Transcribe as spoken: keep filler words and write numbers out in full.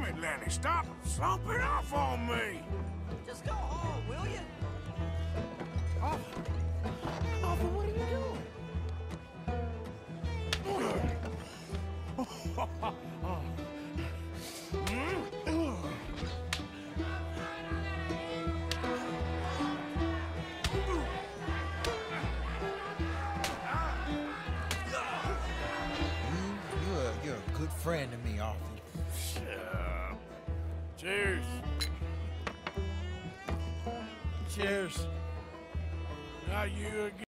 Damn it, Lenny, stop slumping off on me! Just go home, will you? Arthur, Arthur, what are you You're a, you're a good friend to me, Arthur. Yeah. Cheers. Cheers. Now you again.